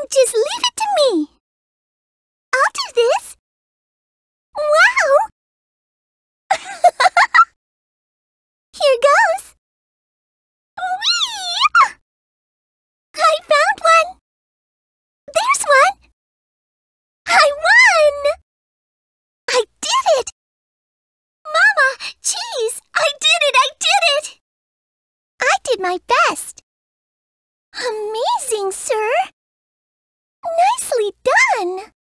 Just leave it to me. I'll do this. Wow! Here goes. Whee! I found one. There's one. I won! I did it! Mama, cheese! I did it! I did it! I did my best. Amazing, sir. Nicely done.